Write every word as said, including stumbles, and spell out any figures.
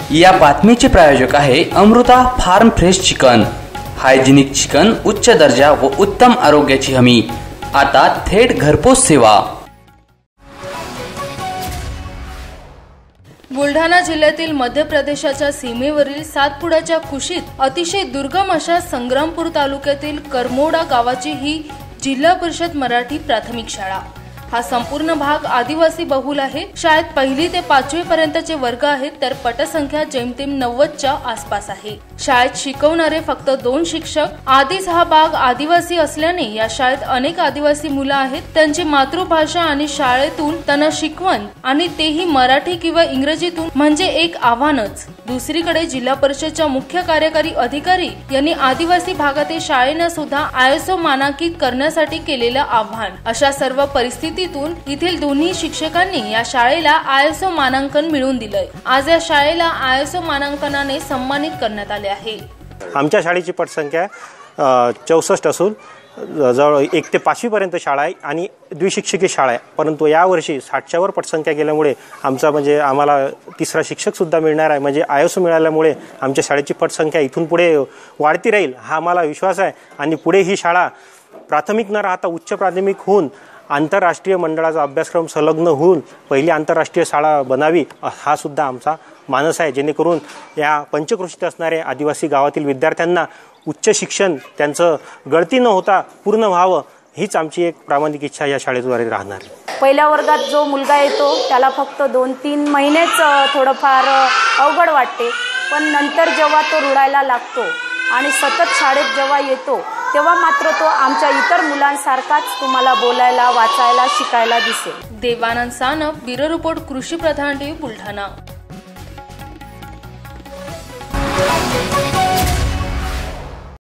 या बातमीचे प्रायोजक आहे Amruta farm fresh chicken. Hygienic chicken, उच्च दर्जा व उत्तम आरोग्याची हमी। आता थेट घरपोच सेवा। बुलढाणा जिल्ह्यातील मध्य प्रदेशाच्या सीमेवरील सातपुड्याच्या कुशीत अतिशय दुर्गम अशा संग्रामपूर तालुक्यातील करमोडा गावाची ही जिल्हा परिषद मराठी प्राथमिक शाळा। हा संपूर्ण भाग आदिवासी बहुल आहे। शाळेत पहिली ते पाचवी पर्यंतचे वर्ग आहेत, तर पटसंख्या जेमतेम नव्वदच्या आसपास आहे। शाळेत शिकवणारे फक्त दोन शिक्षक। आधीच हा भाग आदिवासी असल्याने या शाळेत अनेक आदिवासी मुलं आहेत। त्यांची मातृभाषा आणि शाळेतून त्यांना शिकवण आणि तेही मराठी किंवा इंग्रजीतून म्हणजे एक आव्हानच। दुसरीकडे जिल्हा परिषदच्या मुख्य कार्यकारी अधिकारी यांनी आदिवासी भागातील शाळेंना सुद्धा आयएसओ मानांकित करण्यासाठी केलेलं आव्हान। अशा सर्व परिस्थितीतून येथील दोन्ही शिक्षकांनी या शाळेला आयएसओ मानांकन मिळवून दिलंय। आज या शाळेला आयएसओ मानांकनाने सन्मानित करण्यात आले आहे। आमच्या शाळेची पटसंख्या चौसष्ट असून जवळ एक ते पाचवी पर्यंत शाळा आहे आणि द्विशिक्षकी शाळा आहे, परंतु यावर्षी साठच्या वर पटसंख्या गेल्यामुळे आमचा म्हणजे आम्हाला तिसरा शिक्षक सुद्धा मिळणार आहे। म्हणजे आयएसओ मिळाल्यामुळे आमच्या शाळेची पटसंख्या इथून पुढे वाढती राहील हा आम्हाला विश्वास आहे। आणि पुढे ही शाळा प्राथमिक न राहता उच्च प्राथमिक होऊन आंतरराष्ट्रीय मंडळाचा अभ्यासक्रम संलग्न होऊन पहिली आंतरराष्ट्रीय शाळा बनावी हा सुद्धा आमचा मानस आहे, जेणेकरून या पंचक्रोशीत असणाऱ्या आदिवासी गावातील विद्यार्थ्यांना उच्च शिक्षण त्यांचं गळती न होता पूर्ण व्हावं हीच आमची एक प्रामाणिक इच्छा या शाळेद्वारे राहणार आहे। पहिल्या वर्गात जो मुलगा येतो त्याला फक्त दोन तीन महिनेच थोडंफार अवघड वाटते, पण नंतर जेव्हा तो रुळायला लागतो आणि सतत शाळेत जेव्हा येतो तेव्हा मात्र तो आमच्या इतर मुलांसारखाच तुम्हाला बोलायला, वाचायला, शिकायला दिसेल। देवानंद सानप, ब्युरो रिपोर्ट, कृषी प्रधान टीव्ही, बुलढाणा।